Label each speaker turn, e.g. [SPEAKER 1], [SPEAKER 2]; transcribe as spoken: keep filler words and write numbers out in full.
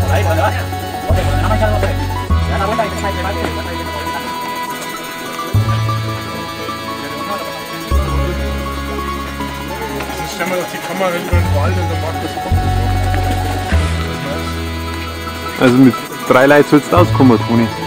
[SPEAKER 1] Stellen wir doch die Kamera über den Wald und dann macht das Kopf.
[SPEAKER 2] Also mit drei Leuten sollst du auskommen, Toni.